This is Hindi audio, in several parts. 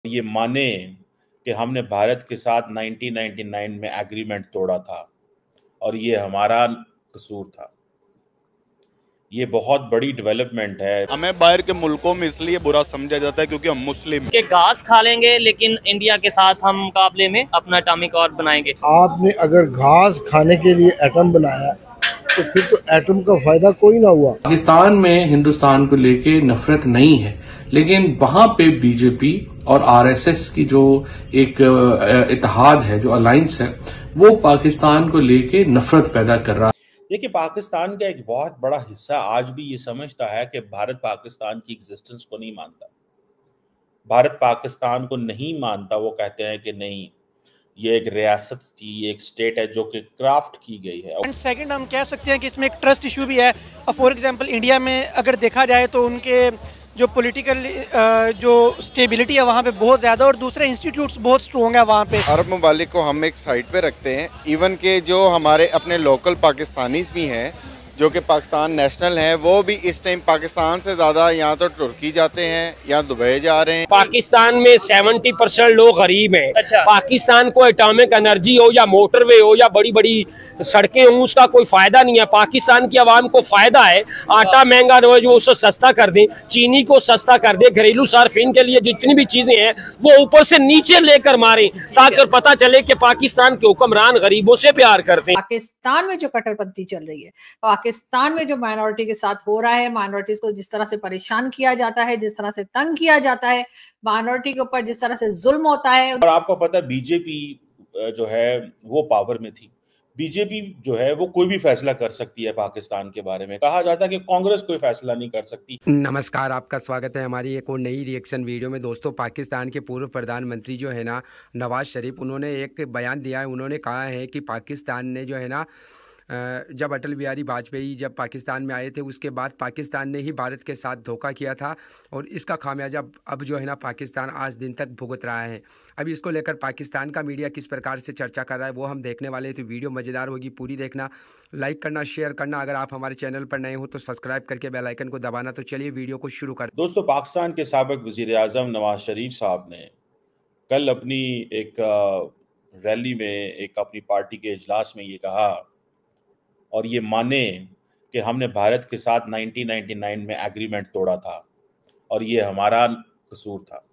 ये माने कि हमने भारत के साथ 1999 में एग्रीमेंट तोड़ा था और ये हमारा कसूर था। ये बहुत बड़ी डेवलपमेंट है। हमें बाहर के मुल्कों में इसलिए बुरा समझा जाता है क्योंकि हम मुस्लिम हैं। के घास खा लेंगे लेकिन इंडिया के साथ हम मुकाबले में अपना एटॉमिक और बनाएंगे। आपने अगर घास खाने के लिए एटम बनाया तो फिर तो एटम का फायदा कोई ना हुआ। पाकिस्तान में हिंदुस्तान को लेके नफरत नहीं है, लेकिन वहां पे बीजेपी और आरएसएस की जो एक इत्तेहाद है, जो अलायंस है, वो पाकिस्तान को लेके नफरत पैदा कर रहा है। देखिए, पाकिस्तान का एक बहुत बड़ा हिस्सा आज भी ये समझता है कि भारत पाकिस्तान की एग्जिस्टेंस को नहीं मानता। भारत पाकिस्तान को नहीं मानता। वो कहते हैं कि नहीं, ये एक रियासत थी, ये एक स्टेट है जो कि क्राफ्ट की गई है। एंड सेकंड, हम कह सकते हैं कि इसमें एक ट्रस्ट इशू भी है। फॉर एग्जांपल इंडिया में अगर देखा जाए तो उनके जो पॉलिटिकल जो स्टेबिलिटी है वहाँ पे बहुत ज़्यादा, और दूसरे इंस्टीट्यूट्स बहुत स्ट्रॉन्ग है वहाँ पे। अरब ममालिक को हम एक साइड पे रखते हैं। इवन के जो हमारे अपने लोकल पाकिस्तानीज भी हैं जो कि पाकिस्तान नेशनल हैं, वो भी इस टाइम पाकिस्तान से ज़्यादा या तो तुर्की जाते हैं या दुबई जा रहे हैं। पाकिस्तान में 70% लोग गरीब हैं। अच्छा। पाकिस्तान को एटॉमिक एनर्जी हो या मोटरवे हो या बड़ी बड़ी सड़कें हों, उसका कोई फायदा नहीं है। पाकिस्तान की आवाम को फायदा है आटा महंगा हो जो उसको सस्ता कर दें, चीनी को सस्ता कर दें, घरेलू सार्फिन के लिए जितनी भी चीजें हैं वो ऊपर से नीचे लेकर मारें ताकि पता चले कि पाकिस्तान के हुक्मरान गरीबों से प्यार करते हैं। पाकिस्तान में जो कट्टरपंथी चल रही है, पाकिस्तान में जो माइनॉरिटी के साथ हो रहा है, माइनॉरिटीज को जिस तरह से परेशान किया जाता है, जिस तरह से तंग किया जाता है, माइनॉरिटी के ऊपर जिस तरह से जुल्म होता है। और आपको पता है बीजेपी जो है वो पावर में थी। बीजेपी जो है वो कोई भी फैसला कर सकती है पाकिस्तान के बारे में। कहा जाता है कि कांग्रेस कोई फैसला नहीं कर सकती। नमस्कार, आपका स्वागत है हमारी एक और नई रिएक्शन वीडियो में। दोस्तों, पाकिस्तान के पूर्व प्रधानमंत्री जो है ना, नवाज शरीफ, उन्होंने एक बयान दिया है। उन्होंने कहा है कि पाकिस्तान ने जो है ना, जब अटल बिहारी वाजपेयी जब पाकिस्तान में आए थे, उसके बाद पाकिस्तान ने ही भारत के साथ धोखा किया था और इसका खामियाजा अब जो है ना पाकिस्तान आज दिन तक भुगत रहा है। अब इसको लेकर पाकिस्तान का मीडिया किस प्रकार से चर्चा कर रहा है वो हम देखने वाले हैं, तो वीडियो मज़ेदार होगी, पूरी देखना, लाइक करना, शेयर करना। अगर आप हमारे चैनल पर नए हो तो सब्सक्राइब करके बेल आइकन को दबाना। तो चलिए वीडियो को शुरू कर। दोस्तों, पाकिस्तान के साबिक वज़ीर आज़म नवाज शरीफ साहब ने कल अपनी एक रैली में, एक अपनी पार्टी के इजलास में ये कहा और ये माने कि हमने भारत के साथ 1999 में एग्रीमेंट तोड़ा था और ये हमारा कसूर था।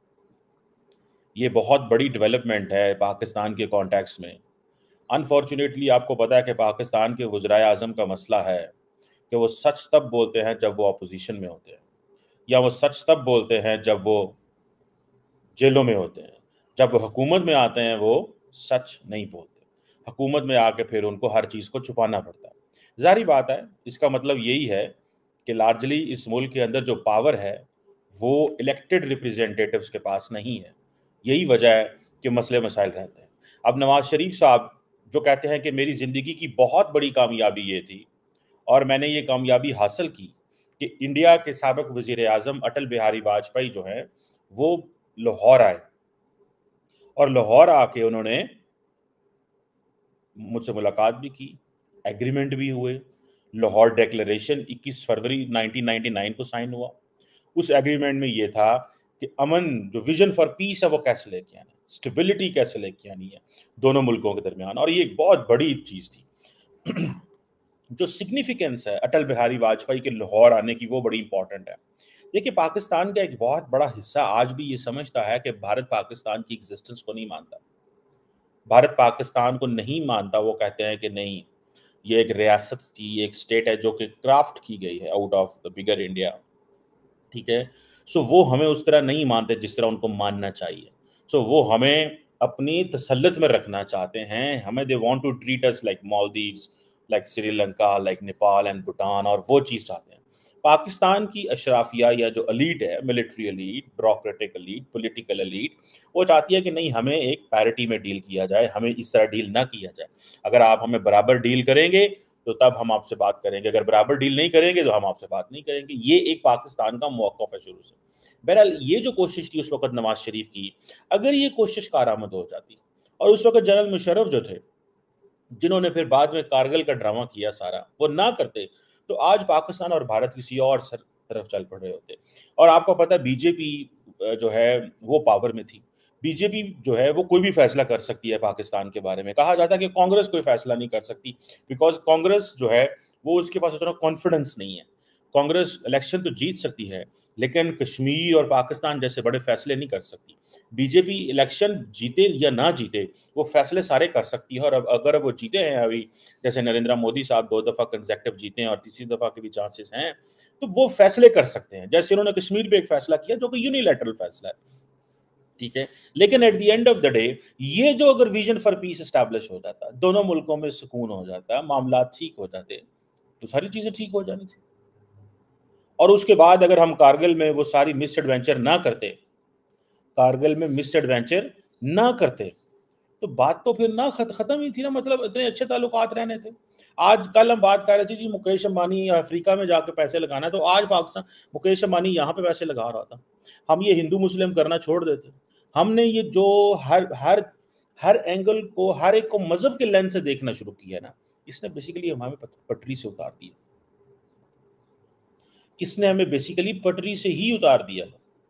ये बहुत बड़ी डेवलपमेंट है पाकिस्तान के कॉन्टेक्स्ट में। अनफॉर्चुनेटली आपको पता है कि पाकिस्तान के वज़ीर आज़म का मसला है कि वो सच तब बोलते हैं जब वो अपोजिशन में होते हैं, या वो सच तब बोलते हैं जब वो जेलों में होते हैं। जब वो हुकूमत में आते हैं वो सच नहीं बोलते। हुकूमत में आके फिर उनको हर चीज़ को छुपाना पड़ता है। ज़ाहिर बात है, इसका मतलब यही है कि लार्जली इस मुल्क के अंदर जो पावर है वो इलेक्टेड रिप्रेजेंटेटिव्स के पास नहीं है। यही वजह है कि मसले मसाइल रहते हैं। अब नवाज शरीफ साहब जो कहते हैं कि मेरी ज़िंदगी की बहुत बड़ी कामयाबी ये थी और मैंने ये कामयाबी हासिल की कि इंडिया के साबिक वज़ीर आज़म अटल बिहारी वाजपेयी जो हैं वो लाहौर आए और लाहौर आके उन्होंने मुझसे मुलाकात भी की, एग्रीमेंट भी हुए। लाहौर डिक्लेरेशन 21 फरवरी 1999 को साइन हुआ। उस एग्रीमेंट में ये था कि अमन, जो विजन फॉर पीस है, वो कैसे लेके आना है, स्टेबिलिटी कैसे लेके आनी है दोनों मुल्कों के दरमियान। और ये एक बहुत बड़ी चीज़ थी। जो सिग्निफिकेंस है अटल बिहारी वाजपेयी के लाहौर आने की, वो बड़ी इंपॉर्टेंट है। देखिए, पाकिस्तान का एक बहुत बड़ा हिस्सा आज भी ये समझता है कि भारत पाकिस्तान की एग्जिस्टेंस को नहीं मानता। भारत पाकिस्तान को नहीं मानता। वो कहते हैं कि नहीं, ये एक रियासत थी, ये एक स्टेट है जो कि क्राफ्ट की गई है out of the bigger India. ठीक है, सो वो हमें उस तरह नहीं मानते जिस तरह उनको मानना चाहिए। सो वो हमें अपनी तसल्लुत में रखना चाहते हैं। हमें they want to treat us like Maldives, like Sri Lanka, like Nepal and Bhutan, और वो चीज़ चाहते हैं। पाकिस्तान की अशराफिया या जो एलीट है, military elite, bureaucratic elite, political elite, वो चाहती है कि नहीं, हमें एक पैरिटी में डील किया जाए, हमें इस तरह डील ना किया जाए। अगर आप हमें बराबर डील करेंगे तो तब हम आपसे बात करेंगे, अगर बराबर डील नहीं करेंगे तो हम आपसे बात नहीं करेंगे। ये एक पाकिस्तान का मौक़िफ़ है शुरू से। बहरहाल ये जो कोशिश थी उस वक़्त नवाज शरीफ की, अगर ये कोशिश कारआमद हो जाती, और उस वक़्त जनरल मुशर्रफ जो थे, जिन्होंने फिर बाद में कारगिल का ड्रामा किया सारा, वो ना करते तो आज पाकिस्तान और भारत किसी और तरफ चल पड़े होते। और आपको पता है बीजेपी जो है वो पावर में थी। बीजेपी जो है वो कोई भी फैसला कर सकती है पाकिस्तान के बारे में। कहा जाता है कि कांग्रेस कोई फैसला नहीं कर सकती, बिकॉज कांग्रेस जो है वो उसके पास उतना कॉन्फिडेंस नहीं है। कांग्रेस इलेक्शन तो जीत सकती है, लेकिन कश्मीर और पाकिस्तान जैसे बड़े फैसले नहीं कर सकती। बीजेपी इलेक्शन जीते या ना जीते, वो फैसले सारे कर सकती है। और अब अगर वो जीते हैं अभी, जैसे नरेंद्र मोदी साहब 2 दफ़ा कंसेक्टिव जीते हैं और तीसरी दफ़ा के भी चांसेस हैं, तो वो फैसले कर सकते हैं। जैसे उन्होंने कश्मीर पे एक फैसला किया जो कि यूनिलैटरल फैसला है, ठीक है। लेकिन at the end of the day ये जो अगर विजन फॉर पीस एस्टैब्लिश हो जाता, दोनों मुल्कों में सुकून हो जाता, मामला ठीक हो जाते, तो सारी चीजें ठीक हो जानी थी। और उसके बाद अगर हम कारगिल में वो सारी मिस एडवेंचर ना करते, कारगिल में मिस एडवेंचर ना करते, तो बात तो फिर ना खत्म ही थी ना। मतलब इतने अच्छे ताल्लुकात रहने थे। आज कल हम बात कर रहे थे जी मुकेश अंबानी अफ्रीका में जाकर पैसे लगाना है, तो आज पाकिस्तान मुकेश अंबानी यहाँ पे पैसे लगा रहा था। हम ये हिंदू मुस्लिम करना छोड़ देते। हमने ये जो हर हर हर एंगल को, हर एक को मजहब के लेंस से देखना शुरू किया ना, इसने बेसिकली हमें पटरी से उतार दिया। इसने हमें बेसिकली पटरी से ही उतार दिया,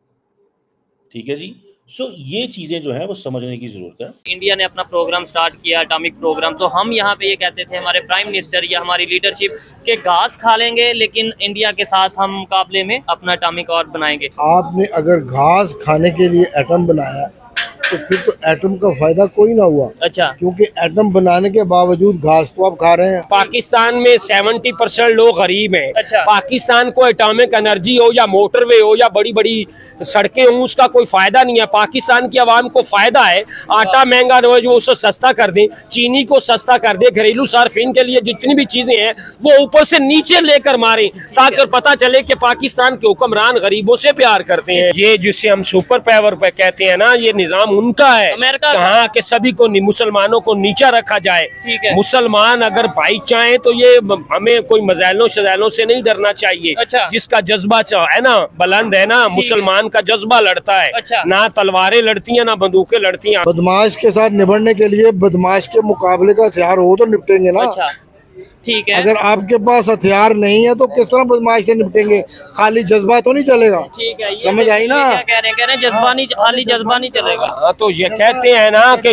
ठीक है जी। सो ये चीजें जो है वो समझने की जरूरत है। इंडिया ने अपना प्रोग्राम स्टार्ट किया, एटॉमिक प्रोग्राम, तो हम यहाँ पे ये कहते थे हमारे प्राइम मिनिस्टर या हमारी लीडरशिप के घास खा लेंगे, लेकिन इंडिया के साथ हम मुकाबले में अपना एटॉमिक और बनाएंगे। आपने अगर घास खाने के लिए एटम बनाया तो फिर तो एटम का फायदा कोई ना हुआ। अच्छा, क्योंकि एटम बनाने के बावजूद घास तो आप खा रहे हैं। पाकिस्तान में 70% लोग गरीब हैं। अच्छा। पाकिस्तान को एटॉमिक एनर्जी हो या मोटरवे हो या बड़ी बड़ी सड़कें हों, उसका कोई फायदा नहीं है। पाकिस्तान की आवाम को फायदा है आटा महंगा हो जो उसको सस्ता कर दें, चीनी को सस्ता कर दें, घरेलू सार्फिन के लिए जितनी भी चीजें हैं वो ऊपर से नीचे लेकर मारें, ताकि पता चले कि पाकिस्तान के हुक्मरान गरीबों से प्यार करते हैं। ये जिसे हम सुपर पावर पे कहते हैं ना, ये निजाम उनका है, अमेरिका कहा कि सभी को मुसलमानों को नीचा रखा जाए। ठीक है। मुसलमान अगर भाई चाहे तो ये हमें कोई मज़ाइलों शज़ाइलों से नहीं डरना चाहिए। अच्छा। जिसका जज्बा है ना बुलंद है ना, मुसलमान का जज्बा लड़ता है। अच्छा। ना तलवारें लड़ती हैं ना बंदूकें लड़ती हैं। बदमाश के साथ निपटने के लिए बदमाश के मुकाबले का हथियार हो तो निपटेंगे ना। अच्छा, ठीक है। अगर आपके पास हथियार नहीं है तो किस तरह बदमाश से निपटेंगे? खाली जज्बा तो नहीं चलेगा। ठीक है, समझ आई ना? क्या कह रहे हैं खाली जज्बा नहीं चलेगा। हाँ, तो ये कहते हैं ना कि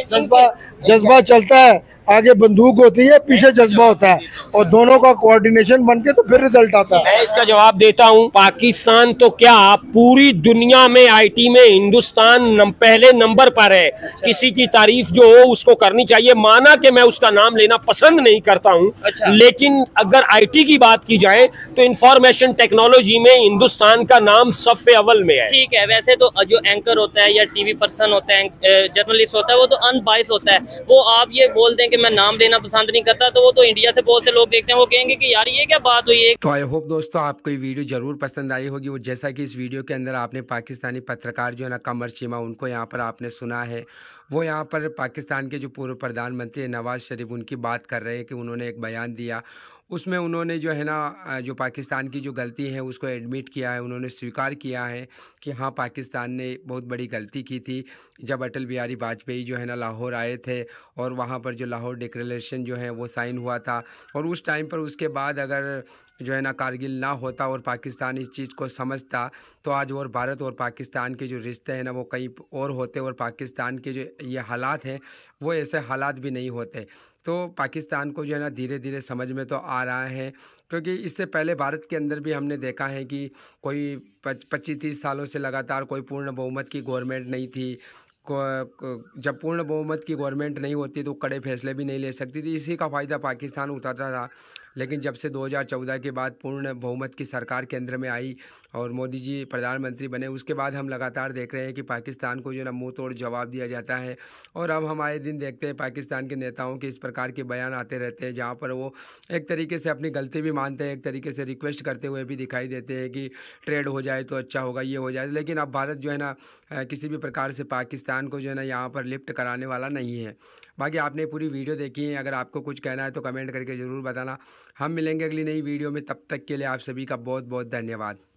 जज्बा चलता है, आगे बंदूक होती है, पीछे जज्बा होता है, और दोनों का कोऑर्डिनेशन बनके तो फिर रिजल्ट आता है। मैं इसका जवाब देता हूं। पाकिस्तान तो क्या पूरी दुनिया में आईटी में हिंदुस्तान पहले नंबर पर है। किसी की तारीफ जो हो उसको करनी चाहिए। माना कि मैं उसका नाम लेना पसंद नहीं करता हूं। अच्छा। लेकिन अगर आईटी की बात की जाए तो इंफॉर्मेशन टेक्नोलॉजी में हिंदुस्तान का नाम सफ़े अव्वल में है। ठीक है, वैसे तो जो एंकर होता है या टीवी पर्सन होता है, जर्नलिस्ट होता है, वो तो अनबाइस होता है। वो आप ये बोल दें कि मैं नाम लेना पसंद नहीं करता, तो वो तो इंडिया से बहुत से लोग देखते हैं, वो कहेंगे कि यार ये क्या बात हुई है। तो आई होप दोस्तों आपको ये वीडियो जरूर पसंद आई होगी। वो जैसा कि इस वीडियो के अंदर आपने पाकिस्तानी पत्रकार जो है ना कमर चीमा, उनको यहाँ पर आपने सुना है। वो यहाँ पर पाकिस्तान के जो पूर्व प्रधानमंत्री नवाज शरीफ, उनकी बात कर रहे हैं कि उन्होंने एक बयान दिया, उसमें उन्होंने जो है ना जो पाकिस्तान की जो गलती है उसको एडमिट किया है। उन्होंने स्वीकार किया है कि हाँ पाकिस्तान ने बहुत बड़ी गलती की थी जब अटल बिहारी वाजपेयी जो है ना लाहौर आए थे और वहाँ पर जो लाहौर डिक्लेरेशन जो है वो साइन हुआ था। और उस टाइम पर उसके बाद अगर जो है ना कारगिल ना होता और पाकिस्तान इस चीज़ को समझता तो आज और भारत और पाकिस्तान के जो रिश्ते हैं ना वो कहीं और होते और पाकिस्तान के जो ये हालात हैं वो ऐसे हालात भी नहीं होते। तो पाकिस्तान को जो है ना धीरे धीरे समझ में तो आ रहा है, क्योंकि इससे पहले भारत के अंदर भी हमने देखा है कि कोई 25-30 सालों से लगातार कोई पूर्ण बहुमत की गवर्नमेंट नहीं थी। जब पूर्ण बहुमत की गवर्नमेंट नहीं होती तो कड़े फैसले भी नहीं ले सकती थी। इसी का फ़ायदा पाकिस्तान उठाता था। लेकिन जब से 2014 के बाद पूर्ण बहुमत की सरकार केंद्र में आई और मोदी जी प्रधानमंत्री बने, उसके बाद हम लगातार देख रहे हैं कि पाकिस्तान को जो ना मुंह तोड़ जवाब दिया जाता है। और अब हम आए दिन देखते हैं पाकिस्तान के नेताओं के इस प्रकार के बयान आते रहते हैं, जहाँ पर वो एक तरीके से अपनी गलती भी मानते हैं, एक तरीके से रिक्वेस्ट करते हुए भी दिखाई देते हैं कि ट्रेड हो जाए तो अच्छा होगा, ये हो जाए। लेकिन अब भारत जो है ना किसी भी प्रकार से पाकिस्तान को जो है ना यहाँ पर लिफ्ट कराने वाला नहीं है। बाकी आपने पूरी वीडियो देखी है, अगर आपको कुछ कहना है तो कमेंट करके ज़रूर बताना। हम मिलेंगे अगली नई वीडियो में, तब तक के लिए आप सभी का बहुत बहुत धन्यवाद।